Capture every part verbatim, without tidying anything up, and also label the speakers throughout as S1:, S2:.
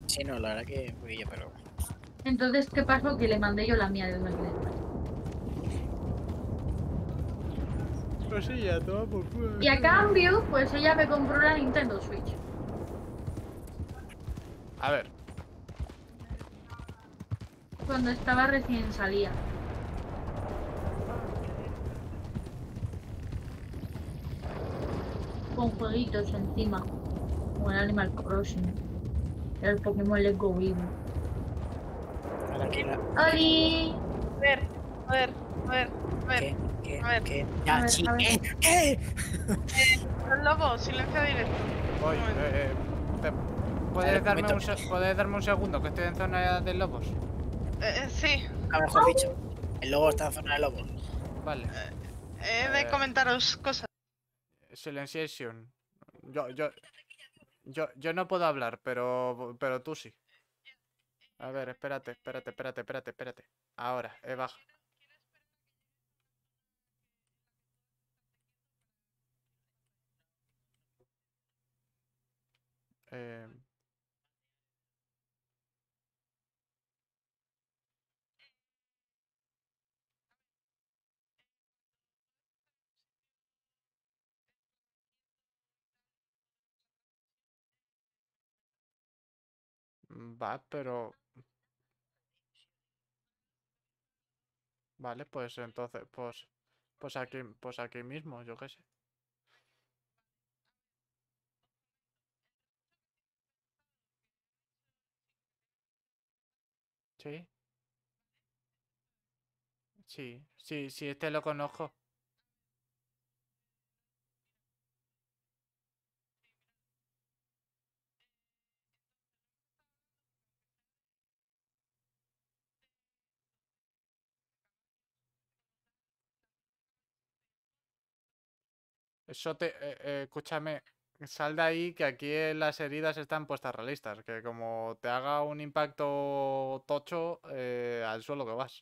S1: Sí, no, la verdad que un poquillo, pero...
S2: Entonces, ¿qué pasó? Que le mandé yo la mía de dos mil veinte.
S1: Pues sí, ya, toma por culo.
S2: Y a cambio, pues ella me compró la Nintendo Switch.
S3: A ver.
S2: Cuando estaba recién salida. Con jueguitos encima. Como el Animal Crossing. El Pokémon Let's Go Eevee.
S1: Ahora que la...
S2: ¡Oli!
S4: A ver, a ver, a ver, a ver,
S1: ¿Qué? ¿Qué?
S4: a ver.
S1: ¿Qué?
S2: A
S1: Ya,
S2: ver,
S1: sí,
S2: a ver.
S1: ¿qué? ¿Qué?
S4: El lobo, silencio directo.
S3: Voy.
S4: Un momento.
S3: Eh, eh, te-
S1: A ver,
S3: ¿puedes,
S1: un
S3: darme
S1: momento.
S3: un, se- ¿Puedes darme un segundo? Que estoy en zona de lobos.
S4: Eh, eh, sí,
S1: A mejor dicho. El lobo está en zona de lobos.
S3: Vale.
S4: he de
S3: Eh,
S4: comentaros cosas.
S3: Silenciation. Yo, yo, yo, yo no puedo hablar, pero, pero tú sí. A ver, espérate, espérate, espérate, espérate, espérate. Ahora, eh, baja. Eh, va, pero... Vale, pues entonces, pues... Pues aquí, pues aquí mismo, yo qué sé. Sí, sí, sí, sí, este lo conozco. Eso te... eh, eh, escúchame, sal de ahí que aquí en las heridas están puestas realistas. Que como te haga un impacto tocho, eh, al suelo que vas.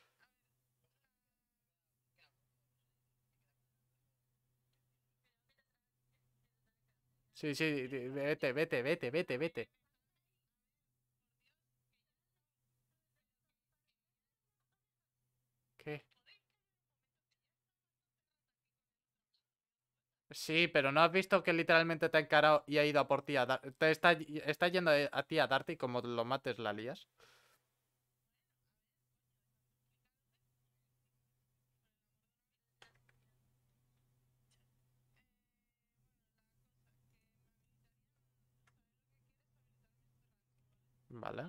S3: Sí, sí, di- vete, vete, vete, vete, vete. ¿Qué? Sí, pero ¿no has visto que literalmente te ha encarado y ha ido a por ti a dar... Te está, está yendo a ti a darte y como lo mates la lías? Vale.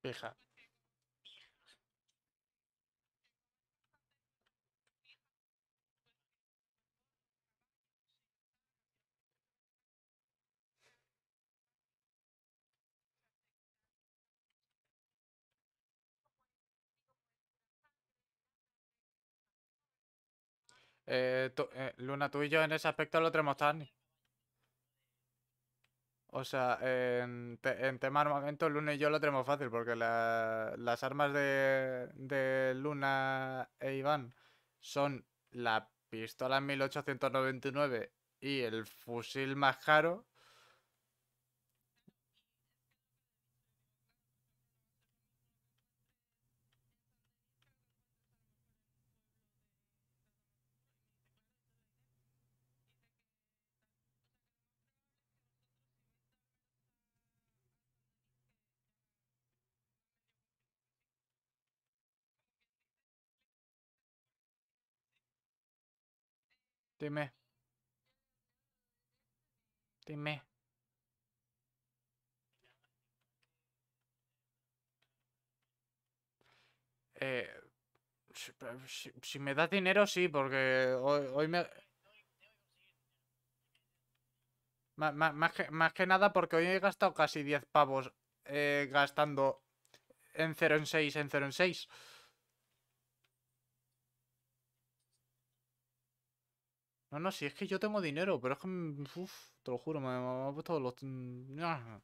S3: Fija. Eh, tú- eh, Luna, tú y yo en ese aspecto lo tenemos tan. O sea, en, te- en tema armamento, Luna y yo lo tenemos fácil, porque la- las armas de, de Luna e Iván son la pistola mil ochocientos noventa y nueve y el fusil más caro. Dime, dime. Eh, si, si- si me das dinero, sí, porque hoy, hoy me... ma- ma- Más, que, más que nada porque hoy he gastado casi diez pavos eh, gastando en cero en seis en cero en seis. No, no, si es que yo tengo dinero, pero es que... mm, uf, te lo juro, me, me ha puesto los... mm, ah.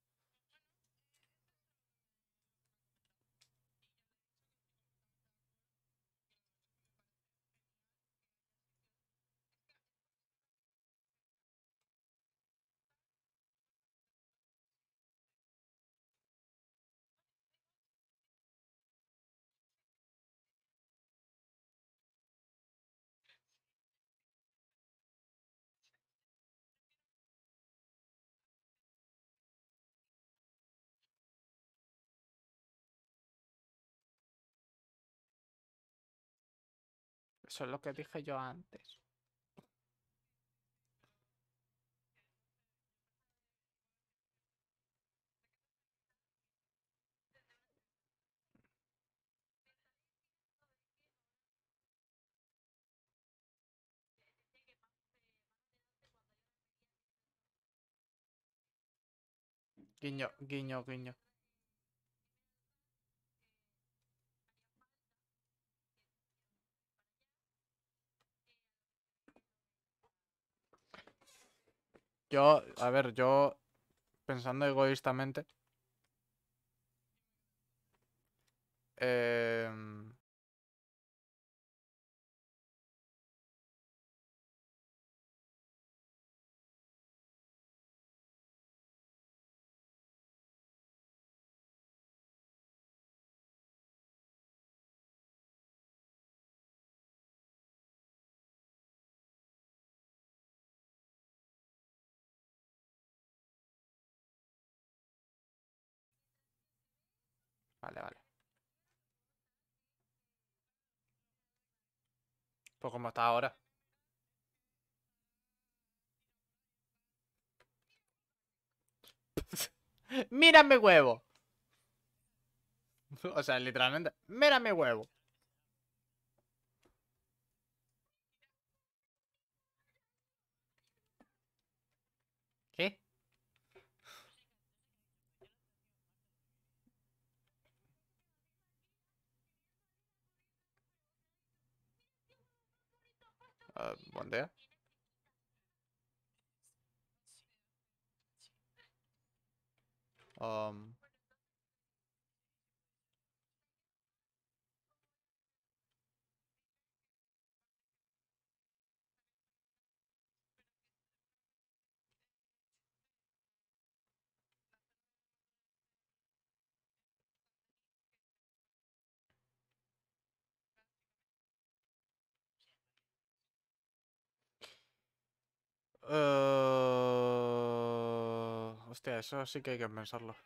S3: Eso es lo que dije yo antes. Guiño, guiño, guiño. Yo, a ver, yo pensando egoístamente, em, vale, vale. Pues como está ahora. ¡Mírame huevo! O sea, literalmente, ¡mírame huevo! ¿Qué? Ah, buen día. Um, eh, hostia, eso sí que hay que pensarlo.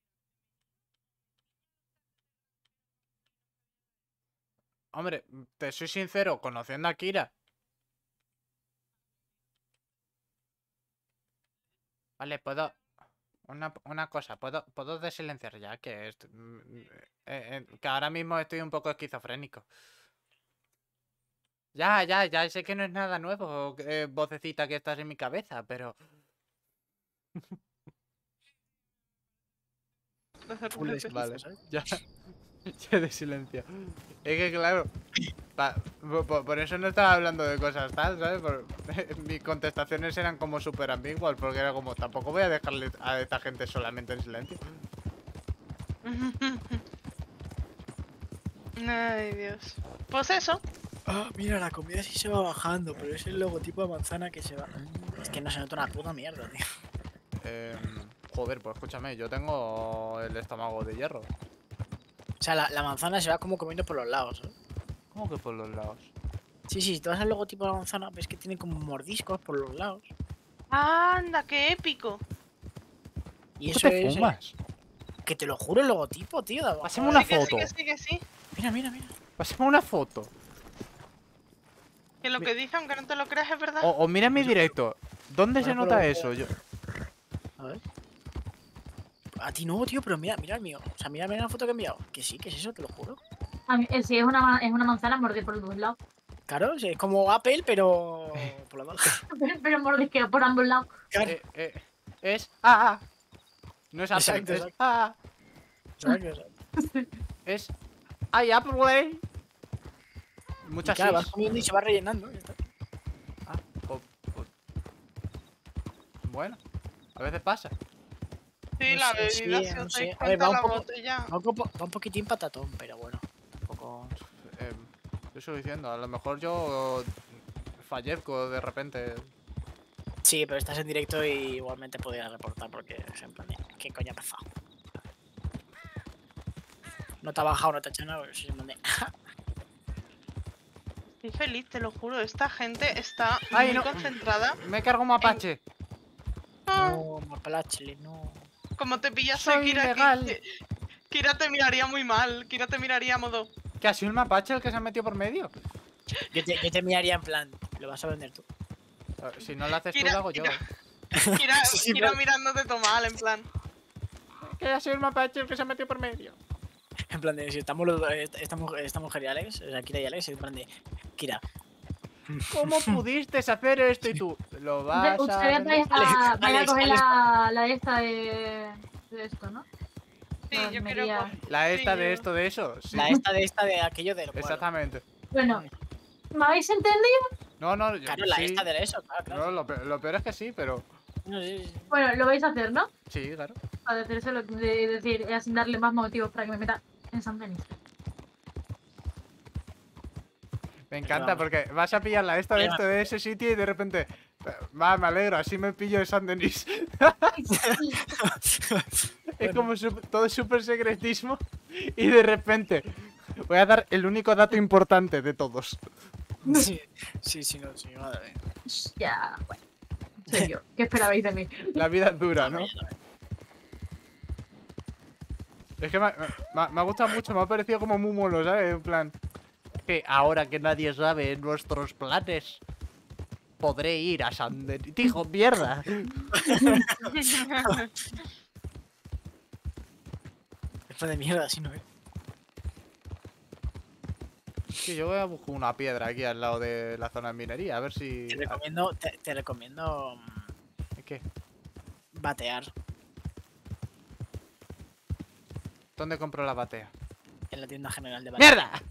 S3: Hombre, te soy sincero, conociendo a Kira. Vale, puedo... Una, una cosa, ¿puedo, ¿puedo desilenciar ya? Que, est- mm, eh, eh, que ahora mismo estoy un poco esquizofrénico. Ya, ya, ya sé que no es nada nuevo, eh, vocecita que estás en mi cabeza, pero...
S1: Full esquizo,
S3: Vale,
S1: ¿sabes?
S3: ya, ya de silencio. Es que claro, pa- po- po- por, eso no estaba hablando de cosas tal, ¿sabes? Por- mis contestaciones eran como súper ambiguas, porque era como, tampoco voy a dejarle a esta gente solamente en silencio.
S4: Ay, Dios. Pues eso.
S1: Ah, mira, la comida sí se va bajando, pero es el logotipo de manzana que se va. Es que no se nota una puta mierda, tío.
S3: Em, joder, pues escúchame, yo tengo el estómago de hierro.
S1: O sea, la, la manzana se va como comiendo por los lados, ¿eh?
S3: ¿Cómo que por los lados?
S1: Sí, sí, si te vas al logotipo de la manzana, ves que tiene como mordiscos por los lados.
S4: Anda, qué épico.
S1: Y
S3: ¿Tú
S1: eso
S3: te
S1: es. eh,
S3: fumas?
S1: Que te lo juro el logotipo, tío. de abajo.
S3: Pásame una
S4: Sí, que sí,
S3: foto.
S4: que sí, que sí.
S1: Mira, mira, mira.
S3: Pásame una foto.
S4: Que lo
S1: Mi-
S4: que dice, aunque no te lo creas, es verdad.
S3: O, o mira mi directo. ¿Dónde se
S1: Bueno,
S3: nota
S1: pero-
S3: eso? Yo...
S1: A ver. A ti no, tío, pero mira, mira el mío. O sea, mira, mira la foto que he enviado. Que sí, que es eso, te lo juro.
S2: A mí, eh, si es una, ma- es una manzana, mordí por los dos lados.
S1: Claro, o sea, es como Apple, pero. por los dos.
S2: Pero, pero mordisqueo por ambos lados.
S1: Claro,
S3: Eh, eh, es... Ah, no es Apple,
S1: Exacto,
S3: es...
S1: exacto.
S3: Ah,
S1: ¿sabes? O sea,
S3: es... ¡Ay, Apple!
S1: y
S3: Muchas
S1: claro, vas
S3: sís.
S1: comiendo y se va rellenando. ya está.
S3: Ah, po- po- Bueno, a veces pasa.
S4: Sí,
S1: no
S4: la
S1: sé, sí,
S4: bebida, si
S1: no
S4: os
S1: sé.
S4: dais
S1: A ver,
S4: cuenta,
S1: va un
S4: la
S1: poco-
S4: botella.
S1: Va un, poco- va un poquitín patatón, pero bueno.
S3: Tampoco... Eh, yo sigo diciendo, a lo mejor yo fallezco de repente.
S1: Sí, pero estás en directo y igualmente podrías reportar porque es en plan de, ¿qué coño ha pasado? No te ha bajado, no te ha hecho nada, pero es en plan de,
S4: Estoy feliz, te lo juro. Esta gente está
S3: Ay,
S4: muy
S3: no.
S4: concentrada.
S3: Me cargo un mapache.
S4: Ah,
S1: no, Mapalachele, no.
S4: como te pillase
S3: Soy
S4: Kira,
S3: ilegal.
S4: Ki- Kira te miraría muy mal. Kira te miraría a modo.
S3: ¿Que ha sido un mapache el que se ha metido por medio?
S1: Yo te, yo te miraría en plan, lo vas a vender tú.
S3: Eh, Si no lo haces tú,
S4: Kira-
S3: lo hago yo.
S4: Kira- Kira,
S1: Sí, sí,
S4: Kira
S1: pero-
S4: mirándote todo mal, en plan.
S3: Que ha sido el mapache el que se ha metido por medio.
S1: En plan de, si estamos los dos, esta, esta mujer, esta mujer y Alex, o sea, Kira y Alex, en plan de, Kira,
S3: ¿Cómo pudiste hacer esto y tú? Lo vas a...
S2: Ustedes vais
S3: vender?
S2: a,
S1: Alex,
S2: vais a
S1: Alex,
S2: coger
S1: Alex.
S2: la, la de esta de, de esto, ¿no?
S4: Sí,
S2: Las
S4: yo quiero.
S2: medidas.
S4: co-
S3: La esta
S4: Sí,
S3: de
S4: yo-
S3: esto, de eso. Sí,
S1: la esta de esta de aquello de lo cual.
S3: exactamente.
S2: Bueno, ¿me habéis entendido?
S3: No, no, yo,
S1: Claro, la
S3: sí.
S1: esta de eso, claro, claro.
S3: No, lo, pe- lo peor es que sí, pero...
S1: No, sí, sí.
S2: Bueno, lo vais a hacer, ¿no?
S3: Sí, claro.
S2: Para decírselo, de decir, eh, sin darle más motivos para que me meta en San Denis.
S3: Me encanta
S1: vamos.
S3: porque vas a pillar la esta de
S1: Oye,
S3: esto de ese sitio y de repente... Va, me alegro, así me pillo de San Denis. Es como su- todo súper secretismo y de repente voy a dar el único dato importante de todos.
S1: Sí, sí, sí, no, sí, madre mía.
S2: Ya, bueno. Soy yo. ¿Qué esperabais de mí?
S3: La vida es dura, ¿no? Es que me, me- me ha gustado mucho, me ha parecido como muy mono, ¿sabes? En plan, que ahora que nadie sabe nuestros planes, podré ir a San Denis. Dijo, mierda.
S1: Esto de mierda, así no es.
S3: Sí, yo voy a buscar una piedra aquí al lado de la zona de minería, a ver si...
S1: Te recomiendo, te, te recomiendo mm,
S3: ¿Qué?
S1: batear
S3: ¿Dónde compro la batea?
S1: en la tienda general de batear.
S3: ¡Mierda!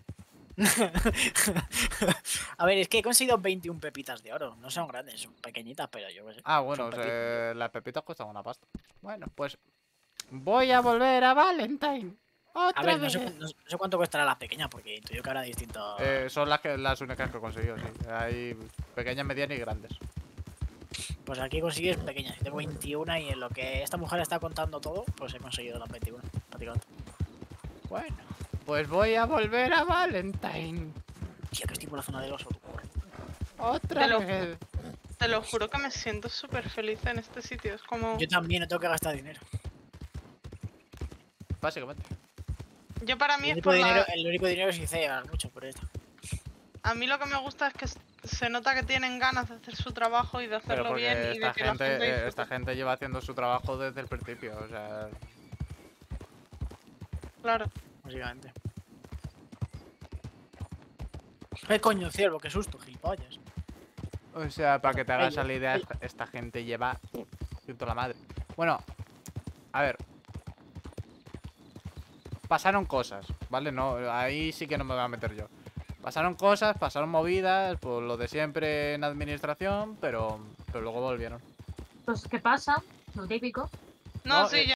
S1: A ver, es que he conseguido veintiún pepitas de oro. No son grandes, son pequeñitas, pero yo qué sé.
S3: Ah, bueno,
S1: son
S3: o
S1: pepitas.
S3: sea, las pepitas cuestan una pasta. Bueno, pues voy a volver a Valentine. Otra
S1: A ver, no
S3: vez.
S1: sé, no- no sé cuánto costará las pequeñas, porque intuyo que habrá distintos.
S3: Eh, son las, que, las únicas que he conseguido, sí. Hay pequeñas, medianas y grandes.
S1: Pues aquí consigues pequeñas. Tengo veintiuna y en lo que esta mujer está contando todo, pues he conseguido las veintiuna, prácticamente.
S3: Bueno, pues voy a volver a Valentine.
S1: Tío, que estoy por la zona del oso. tú.
S3: Otra
S4: Te lo-
S3: vez.
S4: Te lo juro que me siento súper feliz en este sitio. Es como.
S1: Yo también no tengo que gastar dinero.
S3: Básicamente.
S4: Yo para mí
S1: El
S4: es
S1: único
S4: por la-
S1: dinero, el único dinero es que hice ganar mucho por esto.
S4: A mí lo que me gusta es que, es- se nota que tienen ganas de hacer su trabajo y de
S3: Pero
S4: hacerlo
S3: porque
S4: bien y de
S3: esta
S4: que la
S3: gente,
S4: gente
S3: eh,
S4: disfrute.
S3: esta gente lleva haciendo su trabajo desde el principio, o sea...
S4: Claro.
S1: Básicamente. ¿Qué coño, ciervo? Qué susto, gilipollas.
S3: O sea, para que te hagas
S1: Ellos,
S3: la idea,
S1: ellos.
S3: esta, esta gente lleva... Siento la madre. Bueno, a ver. Pasaron cosas, ¿vale? No, ahí sí que no me voy a meter yo. Pasaron cosas, pasaron movidas, pues lo de siempre en administración, pero, pero luego volvieron.
S2: Pues, ¿qué pasa? Lo típico.
S4: No,
S3: No,
S4: sí,
S3: eh,